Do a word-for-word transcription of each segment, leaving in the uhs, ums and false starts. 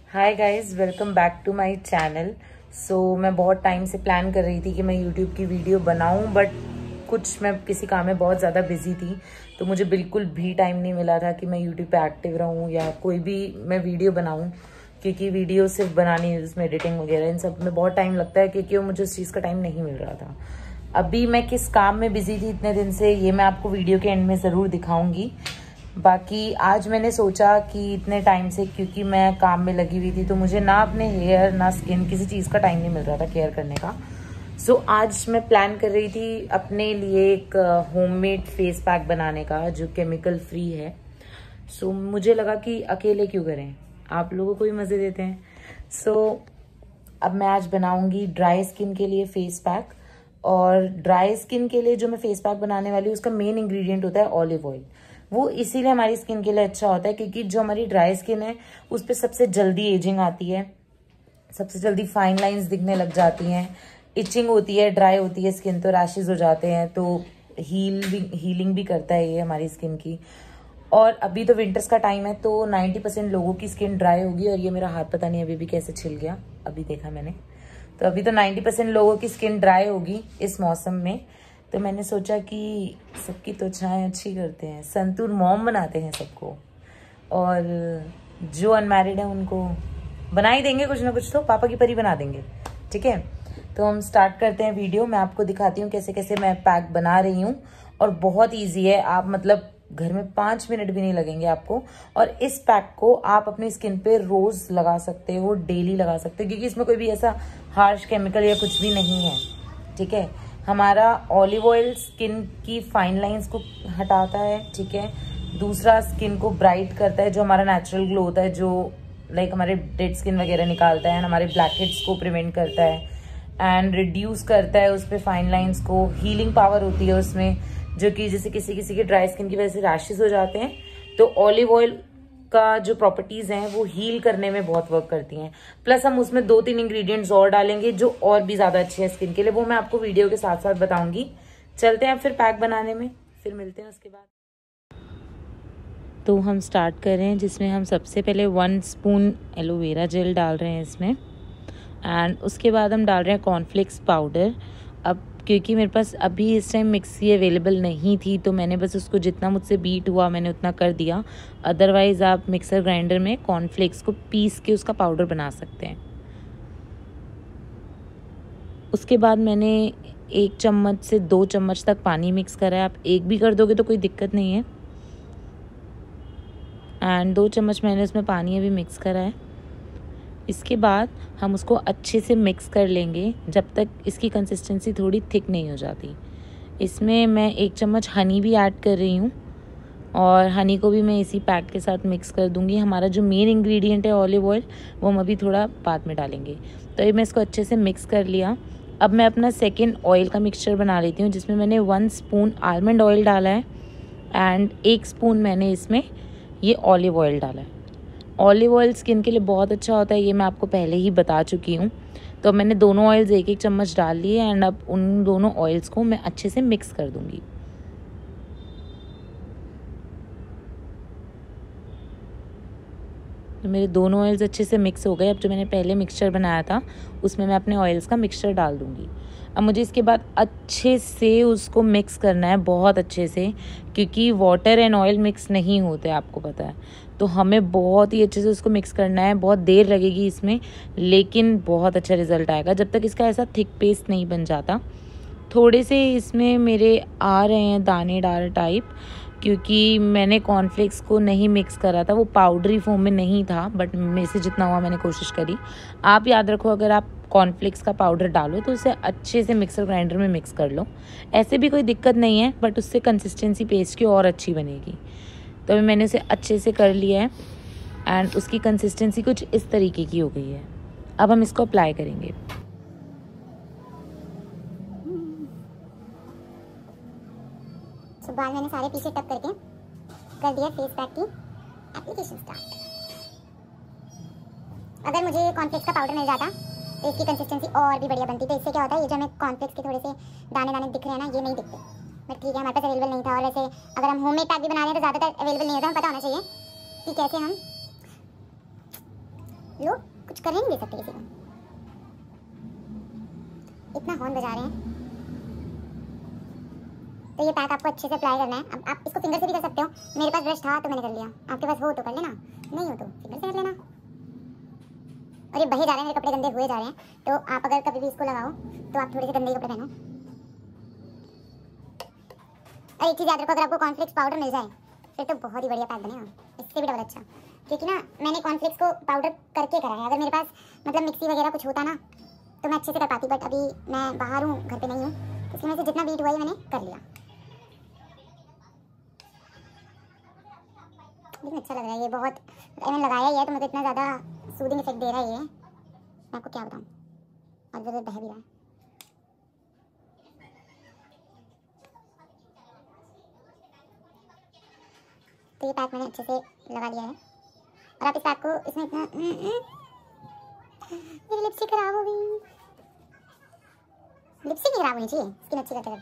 Hi guys, welcome back to my channel. So मैं बहुत time से प्लान कर रही थी कि मैं यूट्यूब की वीडियो बनाऊं, बट कुछ मैं किसी काम में बहुत ज़्यादा बिजी थी, तो मुझे बिल्कुल भी टाइम नहीं मिला था कि मैं यूट्यूब पे एक्टिव रहूं या कोई भी मैं वीडियो बनाऊं, क्योंकि वीडियो सिर्फ बनानी, उसमें एडिटिंग वगैरह इन सब में बहुत टाइम लगता है, क्योंकि वो मुझे उस चीज़ का टाइम नहीं मिल रहा था। अभी मैं किस काम में बिजी थी इतने दिन से, ये मैं आपको वीडियो के एंड में ज़रूर दिखाऊंगी। बाकी आज मैंने सोचा कि इतने टाइम से, क्योंकि मैं काम में लगी हुई थी, तो मुझे ना अपने हेयर ना स्किन किसी चीज़ का टाइम नहीं मिल रहा था केयर करने का। सो so, आज मैं प्लान कर रही थी अपने लिए एक होममेड फेस पैक बनाने का जो केमिकल फ्री है। सो so, मुझे लगा कि अकेले क्यों करें, आप लोगों को भी मज़े देते हैं। सो so, अब मैं आज बनाऊंगी ड्राई स्किन के लिए फेस पैक। और ड्राई स्किन के लिए जो मैं फेस पैक बनाने वाली हूँ, उसका मेन इंग्रेडिएंट होता है ऑलिव ऑयल। वो इसीलिए हमारी स्किन के लिए अच्छा होता है, क्योंकि जो हमारी ड्राई स्किन है उस पर सबसे जल्दी एजिंग आती है, सबसे जल्दी फाइन लाइंस दिखने लग जाती हैं, इचिंग होती है, ड्राई होती है स्किन तो रैशेज हो जाते हैं, तो हील भी हीलिंग भी करता है ये हमारी स्किन की। और अभी तो विंटर्स का टाइम है, तो नाइन्टी परसेंट लोगों की स्किन ड्राई होगी। और ये मेरा हाथ पता नहीं अभी भी कैसे छिल गया, अभी देखा मैंने, तो अभी तो नाइन्टी परसेंट लोगों की स्किन ड्राई होगी इस मौसम में। तो मैंने सोचा कि सबकी त्वचाएं अच्छी करते हैं, संतूर मॉम बनाते हैं सबको, और जो अनमैरिड है उनको बना ही देंगे कुछ ना कुछ, तो पापा की परी बना देंगे। ठीक है, तो हम स्टार्ट करते हैं वीडियो। मैं आपको दिखाती हूँ कैसे कैसे मैं पैक बना रही हूँ, और बहुत ईजी है। आप मतलब घर में पाँच मिनट भी नहीं लगेंगे आपको। और इस पैक को आप अपनी स्किन पे रोज लगा सकते हो, डेली लगा सकते हो, क्योंकि इसमें कोई भी ऐसा हार्श केमिकल या कुछ भी नहीं है। ठीक है, हमारा ऑलिव ऑयल स्किन की फाइन लाइंस को हटाता है। ठीक है, दूसरा स्किन को ब्राइट करता है, जो हमारा नेचुरल ग्लो होता है, जो लाइक हमारे डेड स्किन वगैरह निकालता है, हमारे ब्लैक हेड्स को प्रिवेंट करता है एंड रिड्यूस करता है उस पर फाइन लाइंस को। हीलिंग पावर होती है उसमें, जो कि जैसे किसी किसी की ड्राई स्किन की वजह से रैशेज हो जाते हैं, तो ऑलिव ऑयल का जो प्रॉपर्टीज हैं वो हील करने में बहुत वर्क करती हैं। प्लस हम उसमें दो तीन इंग्रेडिएंट्स और डालेंगे जो और भी ज्यादा अच्छे हैं स्किन के लिए, वो मैं आपको वीडियो के साथ साथ बताऊंगी। चलते हैं फिर पैक बनाने में, फिर मिलते हैं उसके बाद। तो हम स्टार्ट कर रहे हैं, जिसमें हम सबसे पहले वन स्पून एलोवेरा जेल डाल रहे हैं इसमें, एंड उसके बाद हम डाल रहे हैं कॉर्नफ्लेक्स पाउडर। अब क्योंकि मेरे पास अभी इस टाइम मिक्सी अवेलेबल नहीं थी, तो मैंने बस उसको जितना मुझसे बीट हुआ मैंने उतना कर दिया। अदरवाइज़ आप मिक्सर ग्राइंडर में कॉर्नफ्लेक्स को पीस के उसका पाउडर बना सकते हैं। उसके बाद मैंने एक चम्मच से दो चम्मच तक पानी मिक्स करा है। आप एक भी कर दोगे तो कोई दिक्कत नहीं है। एंड दो चम्मच मैंने उसमें पानी अभी मिक्स करा है। इसके बाद हम उसको अच्छे से मिक्स कर लेंगे जब तक इसकी कंसिस्टेंसी थोड़ी थिक नहीं हो जाती। इसमें मैं एक चम्मच हनी भी ऐड कर रही हूँ, और हनी को भी मैं इसी पैक के साथ मिक्स कर दूँगी। हमारा जो मेन इंग्रेडिएंट है ऑलिव ऑयल, वो हम अभी थोड़ा बाद में डालेंगे। तो ये मैं इसको अच्छे से मिक्स कर लिया। अब मैं अपना सेकेंड ऑयल का मिक्सचर बना लेती हूँ, जिसमें मैंने वन स्पून आलमंड ऑयल डाला है एंड एक स्पून मैंने इसमें ये ऑलिव ऑयल डाला है। ऑलिव ऑयल स्किन के लिए बहुत अच्छा होता है, ये मैं आपको पहले ही बता चुकी हूँ। तो मैंने दोनों ऑयल्स एक एक चम्मच डाल लिए, एंड अब उन दोनों ऑयल्स को मैं अच्छे से मिक्स कर दूँगी। तो मेरे दोनों ऑयल्स अच्छे से मिक्स हो गए। अब जो मैंने पहले मिक्सचर बनाया था उसमें मैं अपने ऑयल्स का मिक्सचर डाल दूँगी। अब मुझे इसके बाद अच्छे से उसको मिक्स करना है, बहुत अच्छे से, क्योंकि वाटर एंड ऑयल मिक्स नहीं होते, आपको पता है। तो हमें बहुत ही अच्छे से उसको मिक्स करना है। बहुत देर लगेगी इसमें, लेकिन बहुत अच्छा रिजल्ट आएगा जब तक इसका ऐसा थिक पेस्ट नहीं बन जाता। थोड़े से इसमें मेरे आ रहे हैं दानेदार टाइप, क्योंकि मैंने कॉर्नफ्लेक्स को नहीं मिक्स करा था, वो पाउडरी फॉर्म में नहीं था, बट मेरे से जितना हुआ मैंने कोशिश करी। आप याद रखो, अगर आप कॉर्नफ्लेक्स का पाउडर डालो तो उसे अच्छे से मिक्सर ग्राइंडर में मिक्स कर लो। ऐसे भी कोई दिक्कत नहीं है, बट उससे कंसिस्टेंसी पेस्ट की और अच्छी बनेगी। तो अभी मैंने उसे अच्छे से कर लिया है, एंड उसकी कंसिस्टेंसी कुछ इस तरीके की हो गई है। अब हम इसको अप्लाई करेंगे। तो बाल मैंने सारे पीछे टक करके कर दिया फेस पैक की एप्लीकेशन स्टार्ट। अगर मुझे कॉर्नफ्लेक्स का पाउडर मिल जाता तो इसकी कंसिस्टेंसी और भी बढ़िया बनती। तो इससे क्या होता है, ये जो हमें कॉर्नफ्लेक्स के थोड़े से दाने दाने दिख रहे हैं ना, ये नहीं दिखते। बट ठीक है, हमारे पास अवेलेबल नहीं था। और वैसे अगर हम होममेड पैक भी बना रहे हैं तो ज़्यादातर अवेलेबल नहीं होता, हमें पता होना चाहिए कि कैसे हम लोग कुछ करने नहीं दे सकते किसी को, इतना हॉर्न बजा रहे हैं। तो ये पैक आपको अच्छे से अप्लाई करना है। अब आप इसको फिंगर से भी कर सकते हो, मेरे पास ब्रश था तो मैंने कर लिया, आपके पास हो तो कर लेना, नहीं हो तो फिंगर से कर लेना। और ये बहे जा रहे हैं, मेरे कपड़े गंदे हुए जा रहे हैं, तो आप अगर कभी भी इसको लगाओ तो आप थोड़े से गंदे कपड़े पहनो। और एक चीज़ याद रखो, अगर आपको कॉर्नफ्लेक्स पाउडर मिल जाए फिर तो बहुत ही बढ़िया पैक बनेगा, इससे भी डबल अच्छा। क्योंकि ना मैंने कॉर्नफ्लेक्स को पाउडर करके करा है, अगर मेरे पास मतलब मिक्सी वगैरह कुछ होता ना तो मैं अच्छे से कर पाती, बट अभी मैं बाहर हूँ, घर पे नहीं हूँ, इसलिए मेरे से जितना बीट हुआ है मैंने कर लिया। लेकिन अच्छा लग रहा है ये, बहुत मैंने लगाया ही है तो मुझे इतना ज़्यादा सूदिंग इफेक्ट दे रहा है ये, मैं आपको क्या बताऊँ। और ज़रूर बह भी रहा है। तो ये पैक मैंने अच्छे से लगा लिया है। और आप इस पैक को इसमें इतना, मेरी लिपस्टिक खराब हो गई, लिपस्टिक खराब होनी चाहिए स्किन अच्छी करते करते।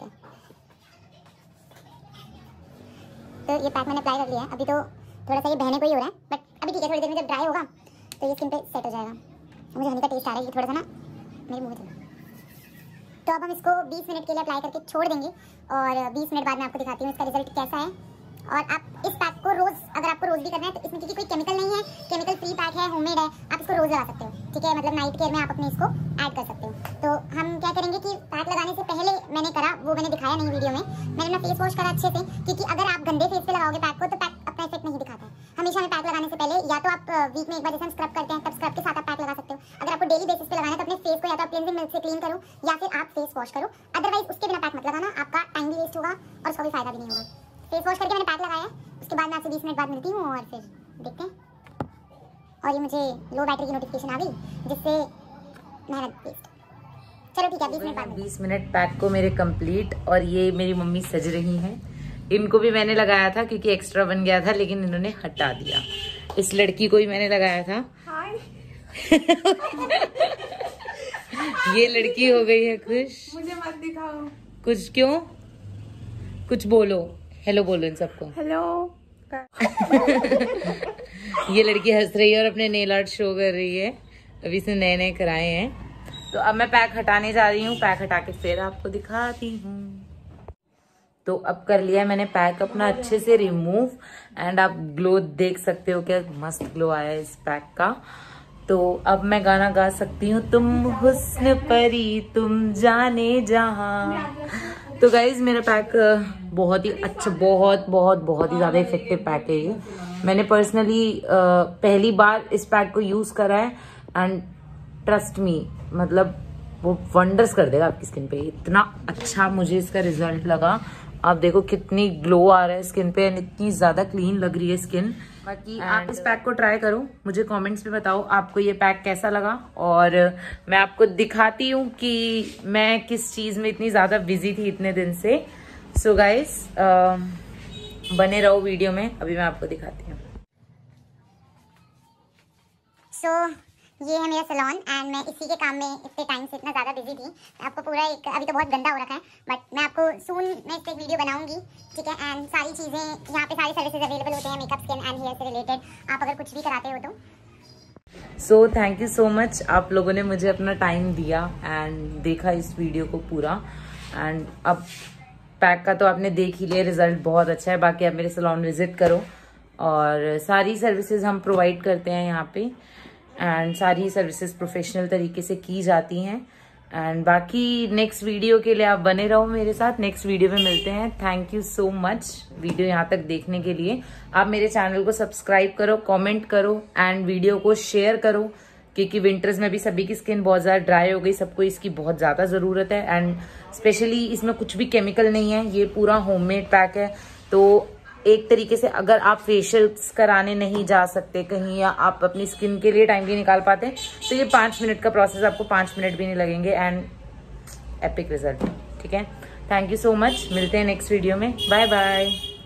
तो ये पैक मैंने अप्लाई कर लिया है। अभी तो थोड़ा सा ये बहने को ही हो रहा है, बट अभी ठीक है, थोड़ी देर में जब ड्राई होगा तो ये स्किन पे सेट हो जाएगा। मुझे हनी का टेस्ट आ रहा है, ये थोड़ा सा ना मेरे मुंह में चला। तो अब हम इसको बीस मिनट के लिए अप्लाई करके छोड़ देंगे और बीस मिनट बाद मैं आपको दिखाती हूँ इसका रिजल्ट कैसा है। और आप इस पैक को रोज़, अगर आपको रोज़ भी करना है तो इसमें क्योंकि कोई केमिकल नहीं है, केमिकल फ्री पैक है, होममेड है, आप इसको रोज़ लगा सकते हो, ठीक है। मतलब नाइट केयर में आप अपने इसको ऐड कर सकते हो। तो हम क्या करेंगे कि पैक लगाने से पहले मैंने करा, वो मैंने दिखाया नहीं वीडियो में, मैंने अपना फेस वॉश करा अच्छे से, क्योंकि अगर आप गंदे फेस पे लगाओगे पैक को तो पैक अपना इफेक्ट नहीं दिखाता है। हमेशा हमें पैक लगाने से पहले या तो आप वीक में एक बार जैसे हम स्क्रब करते हैं तब स्क्रब के साथ आप पैक लगा सकते हो। अगर आपको डेली बेसिस पे लगाना है तो अपने फेस को या तो आप क्लींजिंग मिल्क से क्लीन करो या फिर आप फेस वॉश करो, अदरवाइज उसके बिना पैक मत लगाना, आपका टाइम भी वेस्ट होगा और उसका भी फायदा भी नहीं होगा। फेस वॉश करके मैंने पैक लगाया है, उसके बाद मैं आपसे बीस मिनट बाद मिलती हूँ और फिर देखते हैं। और ये मुझे लो बैटरी की नोटिफिकेशन आ गई जिससे मेहनत वेस्ट। चलो ठीक है, बीस मिनट बाद बीस मिनट पैक को मेरे कंप्लीट। और ये मेरी मम्मी सज रही हैं, इनको भी मैंने लगाया था क्योंकि एक्स्ट्रा बन गया था लेकिन इन्होंने हटा दिया। इस लड़की को भी मैंने लगाया था। ये लड़की हो गई है खुश। मुझे मत दिखाओ कुछ, क्यों? कुछ बोलो, हेलो बोलो इन सबको, हेलो। ये लड़की हंस रही है और अपने नेल आर्ट शो कर रही है, अभी से नए नए कराए हैं। तो अब मैं पैक हटाने जा रही हूँ, पैक हटा के फिर आपको दिखाती हूँ। तो अब कर लिया है मैंने पैक अपना अच्छे से रिमूव, एंड आप ग्लो देख सकते हो, क्या मस्त ग्लो आया है इस पैक का। तो अब मैं गाना गा सकती हूँ, तुम हुस्न परी तुम जाने जहाँ। तो गाइज मेरा पैक बहुत ही अच्छा, बहुत बहुत बहुत ही ज़्यादा इफेक्टिव पैक है ये। मैंने पर्सनली पहली बार इस पैक को यूज़ करा है एंड ट्रस्ट मी, मतलब वो वंडर्स कर देगा आपकी स्किन पे। इतना अच्छा मुझे इसका रिजल्ट लगा। आप देखो कितनी ग्लो आ रहा है स्किन पे एंड इतनी ज़्यादा क्लीन लग रही है स्किन। बाकी आप इस पैक को ट्राई करो, मुझे कमेंट्स में बताओ आपको ये पैक कैसा लगा। और मैं आपको दिखाती हूँ कि मैं किस चीज़ में इतनी ज़्यादा बिजी थी इतने दिन से। सो गाइस बने रहो वीडियो में, अभी मैं आपको दिखाती हूँ। सो so, ये है मेरा सैलून एंड मैं इसी के काम में इतने टाइम से इतना ज़्यादा बिजी थी। आपको पूरा एक, अभी तो बहुत गंदा हो रखा है बट मैं आपको सून मैं इस पर एक वीडियो बनाऊंगी, ठीक है। एंड सारी चीज़ें यहाँ पे, सारी सर्विसेज अवेलेबल होते हैं मेकअप, स्किन एंड हेयर से रिलेटेड, आप अगर कुछ भी कराते हो तो। So thank you so much, आप लोगों ने मुझे अपना टाइम दिया एंड देखा इस वीडियो को पूरा। एंड अब पैक का तो आपने देख ही लिया, रिजल्ट बहुत अच्छा है। बाकी आप मेरे सैलून विजिट करो और सारी सर्विसेज हम प्रोवाइड करते हैं यहाँ पे, एंड सारी सर्विसेज प्रोफेशनल तरीके से की जाती हैं। एंड बाकी नेक्स्ट वीडियो के लिए आप बने रहो मेरे साथ, नेक्स्ट वीडियो में मिलते हैं। Thank you so much video यहाँ तक देखने के लिए। आप मेरे चैनल को सब्सक्राइब करो, कमेंट करो एंड वीडियो को शेयर करो, क्योंकि विंटर्स में भी सभी की स्किन बहुत ज़्यादा ड्राई हो गई, सबको इसकी बहुत ज़्यादा ज़रूरत है। एंड स्पेशली इसमें कुछ भी केमिकल नहीं है, ये पूरा होममेड पैक है। तो एक तरीके से अगर आप फेशियल्स कराने नहीं जा सकते कहीं, या आप अपनी स्किन के लिए टाइम भी निकाल पाते, तो ये पाँच मिनट का प्रोसेस, आपको पाँच मिनट भी नहीं लगेंगे एंड एपिक रिजल्ट, ठीक है। थैंक यू सो मच, मिलते हैं नेक्स्ट वीडियो में, बाय बाय।